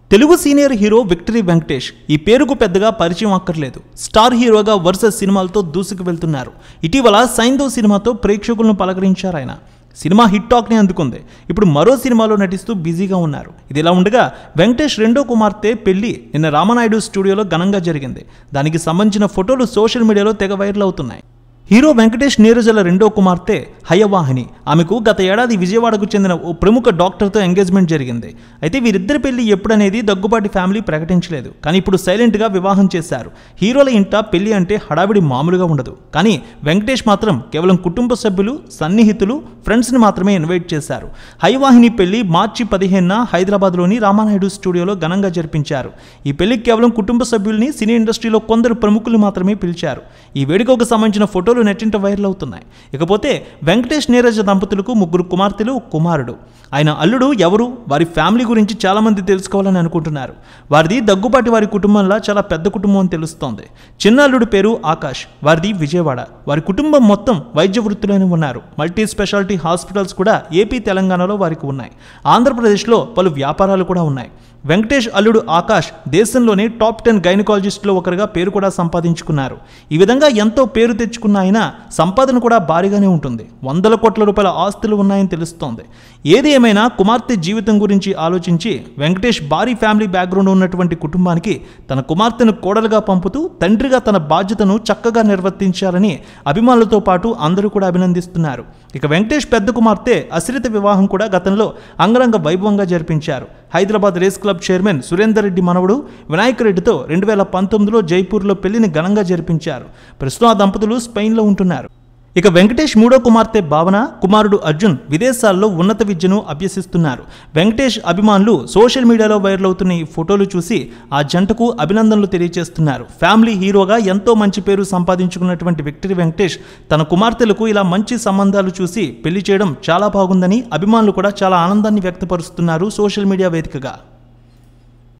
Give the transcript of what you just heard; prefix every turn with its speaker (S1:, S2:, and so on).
S1: Telugu senior hero victory Venkatesh ఈ పేరుకు పెద్దగా పరిచయం అక్కర్లేదు. స్టార్ హీరోగా వరుస సినిమాలతో దూసుకు వెళ్తున్నారు. ఇటీవల సైంధవ్ సినిమాతో ప్రేక్షకులను పలకరించారు ఆయన. సినిమా హిట్ టాక్ని అందుకుంది. ఇప్పుడు మరో సినిమాలో నటిస్తూ బిజీగా ఉన్నారు. ఇదిలా ఉండగా వెంకటేష్ రెండో కుమార్తె పెళ్లి నిన్న రామానాయుడు స్టూడియోలో ఘనంగా జరిగింది. దానికి సంబంధించిన ఫోటోలు సోషల్ మీడియాలో తెగ వైరల్ అవుతున్నాయి. హీరో వెంకటేష్ నీరజల రెండో కుమార్తె హయవాహిని. ఆమెకు గత ఏడాది విజయవాడకు చెందిన ఓ ప్రముఖ డాక్టర్తో ఎంగేజ్మెంట్ జరిగింది. అయితే వీరిద్దరి పెళ్లి ఎప్పుడనేది దగ్గుబాటి ఫ్యామిలీ ప్రకటించలేదు. కానీ ఇప్పుడు సైలెంట్గా వివాహం చేశారు. హీరోల ఇంట పెళ్లి అంటే హడావిడి మామూలుగా ఉండదు. కానీ వెంకటేష్ మాత్రం కేవలం కుటుంబ సభ్యులు, సన్నిహితులు, ఫ్రెండ్స్ని మాత్రమే ఇన్వైట్ చేశారు. హయవాహిని పెళ్లి మార్చి 15న హైదరాబాద్లోని రామానాయుడు స్టూడియోలో ఘనంగా జరిపించారు. ఈ పెళ్లికి కేవలం కుటుంబ సభ్యుల్ని, సినీ ఇండస్ట్రీలో కొందరు ప్రముఖులు మాత్రమే పిలిచారు. ఈ వేడుకకు సంబంధించిన ఫోటోలు నెట్టింట వైరల్ అవుతున్నాయి. ఇకపోతే వెంకటేష్ నీరజ దంపతులకు 3 కుమార్తెలు, కుమారుడు. ఆయన అల్లుడు ఎవరు, వారి ఫ్యామిలీ గురించి చాలా మంది తెలుసుకోవాలని అనుకుంటున్నారు. వారిది దగ్గుబాటి వారి కుటుంబంలో చాలా పెద్ద కుటుంబం అని తెలుస్తోంది. చిన్న అల్లుడు పేరు ఆకాష్, వారిది విజయవాడ. వారి కుటుంబం మొత్తం వైద్య వృత్తిలోనే ఉన్నారు. మల్టీ స్పెషాలిటీ హాస్పిటల్స్ కూడా ఏపీ, తెలంగాణలో వారికి ఉన్నాయి. ఆంధ్రప్రదేశ్లో పలు వ్యాపారాలు కూడా ఉన్నాయి. వెంకటేష్ అల్లుడు ఆకాష్ దేశంలోనే టాప్ 10 గైనకాలజిస్టులో ఒకరుగా పేరు కూడా సంపాదించుకున్నారు. ఈ విధంగా ఎంతో పేరు తెచ్చుకున్న ఆయన సంపాదన కూడా భారీగానే ఉంటుంది. 100 కోట్ల రూపాయల ఆస్తులు ఉన్నాయని తెలుస్తోంది. ఏది ఏమైనా కుమార్తె జీవితం గురించి ఆలోచించి వెంకటేష్ భారీ ఫ్యామిలీ బ్యాక్గ్రౌండ్ ఉన్నటువంటి కుటుంబానికి తన కుమార్తెను కోడలుగా పంపుతూ తండ్రిగా తన బాధ్యతను చక్కగా నిర్వర్తించారని అభిమానులతో పాటు అందరూ కూడా అభినందిస్తున్నారు. ఇక వెంకటేష్ పెద్ద కుమార్తె అశ్రిత వివాహం కూడా గతంలో అంగరంగ వైభవంగా జరిపించారు. Hyderabad race club chairman Surender Reddy మనవడు వినాయక్ రెడ్డితో 2019లో జైపూర్లో పెళ్లిని ఘనంగా జరిపించారు. ప్రస్తుతం ఆ దంపతులు స్పెయిన్లో ఉంటున్నారు. ఇక వెంకటేష్ మూడో కుమార్తె భావన, కుమారుడు అర్జున్ విదేశాల్లో ఉన్నత విద్యను అభ్యసిస్తున్నారు. వెంకటేష్ అభిమానులు సోషల్ మీడియాలో వైరల్ అవుతున్న ఈ ఫోటోలు చూసి ఆ జంటకు అభినందనలు తెలియజేస్తున్నారు. ఫ్యామిలీ హీరోగా ఎంతో మంచి పేరు సంపాదించుకున్నటువంటి విక్టరీ వెంకటేష్ తన కుమార్తెలకు ఇలా మంచి సంబంధాలు చూసి పెళ్లి చేయడం చాలా బాగుందని అభిమానులు కూడా చాలా ఆనందాన్ని వ్యక్తపరుస్తున్నారు సోషల్ మీడియా వేదికగా.